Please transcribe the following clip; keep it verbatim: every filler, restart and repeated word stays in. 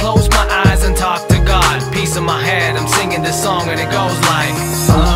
close my eyes and talk to God. Peace in my head, I'm singing this song and it goes like uh.